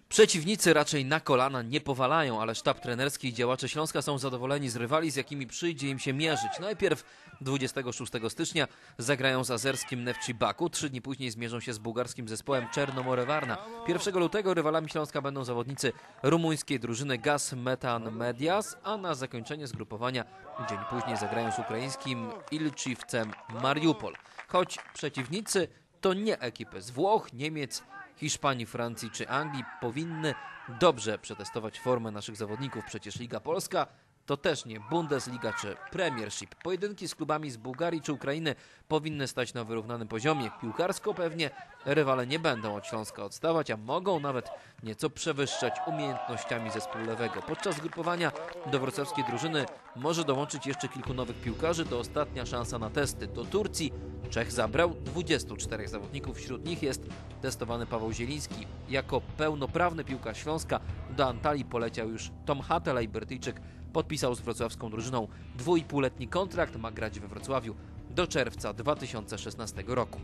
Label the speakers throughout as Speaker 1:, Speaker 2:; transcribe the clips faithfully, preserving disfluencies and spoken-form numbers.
Speaker 1: Przeciwnicy raczej na kolana nie powalają, ale sztab trenerski i działacze Śląska są zadowoleni z rywali, z jakimi przyjdzie im się mierzyć. Najpierw dwudziestego szóstego stycznia zagrają z azerskim Neftchi Baku, trzy dni później zmierzą się z bułgarskim zespołem Czernomore Varna. pierwszego lutego rywalami Śląska będą zawodnicy rumuńskiej drużyny Gaz Metan Medias, a na zakończenie zgrupowania dzień później zagrają z ukraińskim Ilčiwcem Mariupol. Choć przeciwnicy to nie ekipy z Włoch, Niemiec, Hiszpanii, Francji czy Anglii, powinny dobrze przetestować formę naszych zawodników. Przecież Liga Polska to też nie Bundesliga czy Premiership. Pojedynki z klubami z Bułgarii czy Ukrainy powinny stać na wyrównanym poziomie. Piłkarsko pewnie rywale nie będą od Śląska odstawać, a mogą nawet nieco przewyższać umiejętnościami zespołu lewego. Podczas zgrupowania do wrocławskiej drużyny może dołączyć jeszcze kilku nowych piłkarzy. To ostatnia szansa na testy. Do Turcji Czech zabrał dwudziestu czterech zawodników. Wśród nich jest testowany Paweł Zieliński. Jako pełnoprawny piłkarz Śląska do Antalii poleciał już Tom Hatel, a Brytyjczyk podpisał z wrocławską drużyną dwuipółletni kontrakt. Ma grać we Wrocławiu do czerwca dwa tysiące szesnastego roku.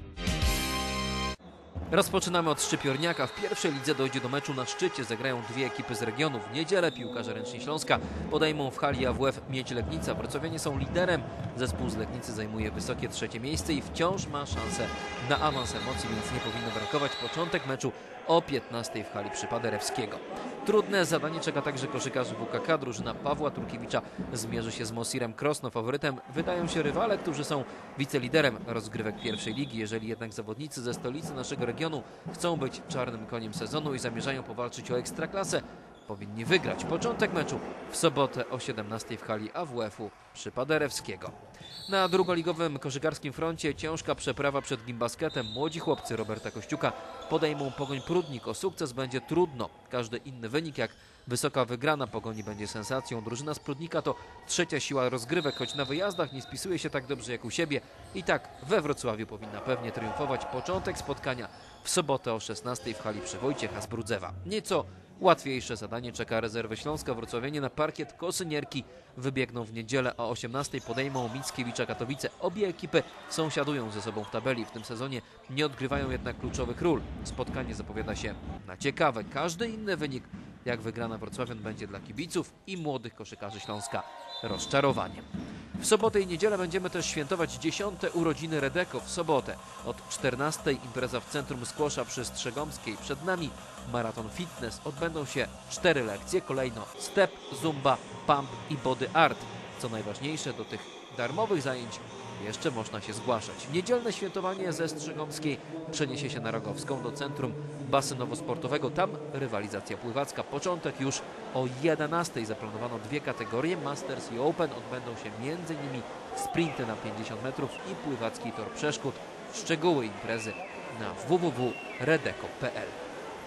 Speaker 1: Rozpoczynamy od Szczypiorniaka. W pierwszej lidze dojdzie do meczu na szczycie. Zagrają dwie ekipy z regionu. W niedzielę piłkarze ręczni Śląska podejmą w hali A W F Miedź Legnica. Wrocławianie są liderem. Zespół z Legnicy zajmuje wysokie trzecie miejsce i wciąż ma szansę na awans emocji, więc nie powinno brakować. Początek meczu o piętnastej w hali przy Paderewskiego. Trudne zadanie czeka także koszykarzy W K K. Drużyna Pawła Turkiewicza zmierzy się z Mosirem Krosno. Faworytem wydają się rywale, którzy są wiceliderem rozgrywek pierwszej ligi. Jeżeli jednak zawodnicy ze stolicy naszego regionu chcą być czarnym koniem sezonu i zamierzają powalczyć o ekstraklasę, powinni wygrać. Początek meczu w sobotę o siedemnastej w hali A W F-u przy Paderewskiego. Na drugoligowym koszykarskim froncie ciężka przeprawa przed Gimbasketem. Młodzi chłopcy Roberta Kościuka podejmą Pogoń Prudnik. O sukces będzie trudno. Każdy inny wynik jak wysoka wygrana Pogoni będzie sensacją. Drużyna z Prudnika to trzecia siła rozgrywek, choć na wyjazdach nie spisuje się tak dobrze jak u siebie. I tak we Wrocławiu powinna pewnie triumfować. Początek spotkania w sobotę o szesnastej w hali przy Wojciecha z Brudzewa. Nieco łatwiejsze zadanie czeka rezerwę Śląska. Wrocławianie na parkiet Kosynierki wybiegną w niedzielę, a o osiemnastej podejmą Mickiewicza Katowice. Obie ekipy sąsiadują ze sobą w tabeli. W tym sezonie nie odgrywają jednak kluczowych ról. Spotkanie zapowiada się na ciekawe. Każdy inny wynik jak wygrana Wrocławian będzie dla kibiców i młodych koszykarzy Śląska rozczarowaniem. W sobotę i niedzielę będziemy też świętować dziesiąte urodziny Redeko. W sobotę od czternastej impreza w centrum Skłosza przy Strzegomskiej. Przed nami maraton fitness. Odbędą się cztery lekcje. Kolejno step, zumba, pump i body art. Co najważniejsze, do tych darmowych zajęć jeszcze można się zgłaszać. Niedzielne świętowanie ze Strzegomskiej przeniesie się na Rogowską do centrum basenowo-sportowego. Tam rywalizacja pływacka. Początek już o jedenastej. Zaplanowano dwie kategorie. Masters i Open. Odbędą się między innymi sprinty na pięćdziesiąt metrów i pływacki tor przeszkód. Szczegóły imprezy na w w w kropka redeko kropka p l.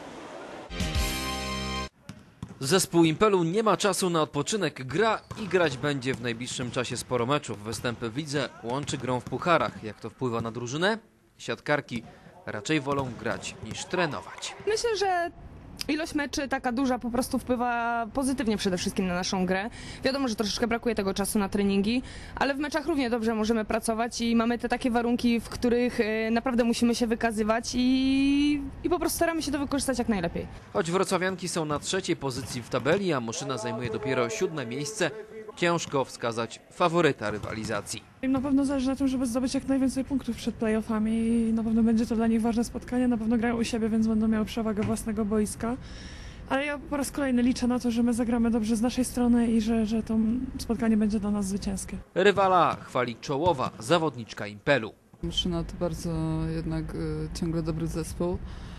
Speaker 1: Zespół Impelu nie ma czasu na odpoczynek, gra i grać będzie w najbliższym czasie sporo meczów. Występy w lidze łączy grą w pucharach. Jak to wpływa na drużynę? Siatkarki raczej wolą grać niż trenować.
Speaker 2: Myślę, że ilość meczy taka duża po prostu wpływa pozytywnie przede wszystkim na naszą grę. Wiadomo, że troszeczkę brakuje tego czasu na treningi, ale w meczach równie dobrze możemy pracować i mamy te takie warunki, w których naprawdę musimy się wykazywać i, i po prostu staramy się to wykorzystać jak najlepiej.
Speaker 1: Choć wrocławianki są na trzeciej pozycji w tabeli, a Moszyna zajmuje dopiero siódme miejsce, ciężko wskazać faworyta rywalizacji.
Speaker 3: Im na pewno zależy na tym, żeby zdobyć jak najwięcej punktów przed play-offami i na pewno będzie to dla nich ważne spotkanie, na pewno grają u siebie, więc będą miały przewagę własnego boiska. Ale ja po raz kolejny liczę na to, że my zagramy dobrze z naszej strony i że, że to spotkanie będzie dla nas zwycięskie.
Speaker 1: Rywala chwali czołowa zawodniczka Impelu.
Speaker 4: Moszyna to bardzo jednak y, ciągle dobry zespół.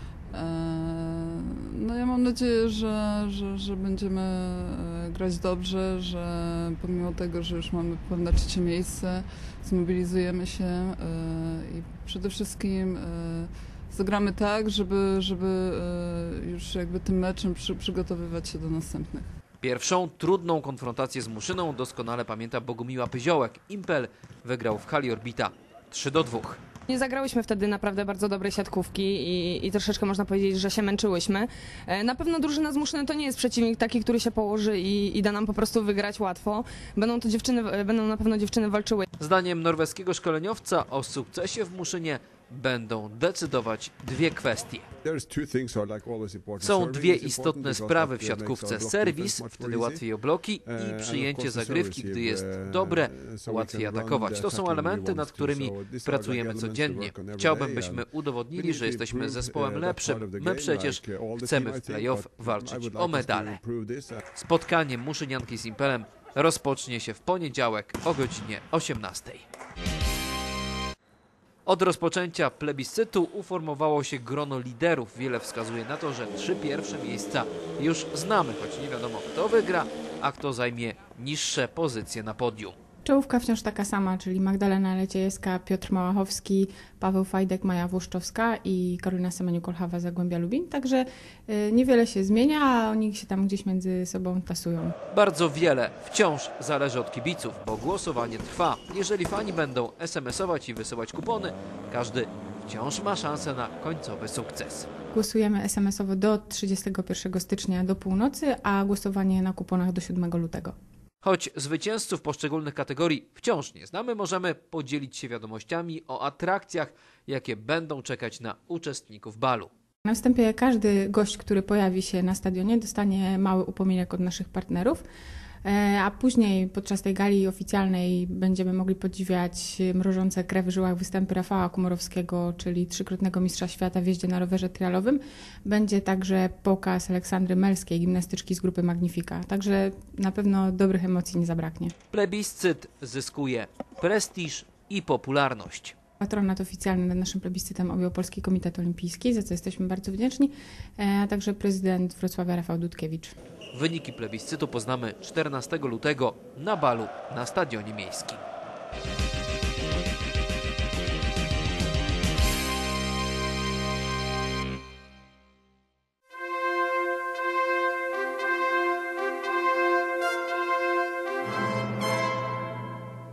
Speaker 4: No ja mam nadzieję, że, że, że będziemy grać dobrze, że pomimo tego, że już mamy pewne trzecie miejsce, zmobilizujemy się i przede wszystkim zagramy tak, żeby, żeby już jakby tym meczem przy, przygotowywać się do następnych.
Speaker 1: Pierwszą trudną konfrontację z Moszyną doskonale pamięta Bogumiła Pyziołek. Impel wygrał w hali Orbita trzy do dwóch.
Speaker 2: Nie zagrałyśmy wtedy naprawdę bardzo dobrej siatkówki i, i troszeczkę można powiedzieć, że się męczyłyśmy. Na pewno drużyna z Muszyny to nie jest przeciwnik taki, który się położy i, i da nam po prostu wygrać łatwo. Będą to dziewczyny, będą na pewno dziewczyny walczyły.
Speaker 1: Zdaniem norweskiego szkoleniowca o sukcesie w Muszynie będą decydować dwie kwestie. Są dwie istotne sprawy w siatkówce. Serwis, wtedy łatwiej o bloki, i przyjęcie zagrywki, gdy jest dobre, łatwiej atakować. To są elementy, nad którymi pracujemy codziennie. Chciałbym, byśmy udowodnili, że jesteśmy zespołem lepszym. My przecież chcemy w play-off walczyć o medale. Spotkanie Muszynianki z Impelem rozpocznie się w poniedziałek o godzinie osiemnastej. Od rozpoczęcia plebiscytu uformowało się grono liderów. Wiele wskazuje na to, że trzy pierwsze miejsca już znamy, choć nie wiadomo, kto wygra, a kto zajmie niższe pozycje na podium.
Speaker 5: Czołówka wciąż taka sama, czyli Magdalena Leciejewska, Piotr Małachowski, Paweł Fajdek, Maja Włoszczowska i Karolina Semeniuk-Kolchawa z Zagłębia Lubin. Także y, niewiele się zmienia, a oni się tam gdzieś między sobą tasują.
Speaker 1: Bardzo wiele wciąż zależy od kibiców, bo głosowanie trwa. Jeżeli fani będą es em es ować i wysyłać kupony, każdy wciąż ma szansę na końcowy sukces.
Speaker 5: Głosujemy es em es owo do trzydziestego pierwszego stycznia do północy, a głosowanie na kuponach do siódmego lutego.
Speaker 1: Choć zwycięzców poszczególnych kategorii wciąż nie znamy, możemy podzielić się wiadomościami o atrakcjach, jakie będą czekać na uczestników balu.
Speaker 5: Na wstępie każdy gość, który pojawi się na stadionie, dostanie mały upominek od naszych partnerów, a później podczas tej gali oficjalnej będziemy mogli podziwiać mrożące krew w żyłach występy Rafała Komorowskiego, czyli trzykrotnego mistrza świata w jeździe na rowerze trialowym. Będzie także pokaz Aleksandry Melskiej, gimnastyczki z grupy Magnifica. Także na pewno dobrych emocji nie zabraknie.
Speaker 1: Plebiscyt zyskuje prestiż i popularność.
Speaker 5: Patronat oficjalny nad naszym plebiscytem objął Polski Komitet Olimpijski, za co jesteśmy bardzo wdzięczni, a także prezydent Wrocławia Rafał Dudkiewicz.
Speaker 1: Wyniki plebiscytu poznamy czternastego lutego na balu na Stadionie Miejskim.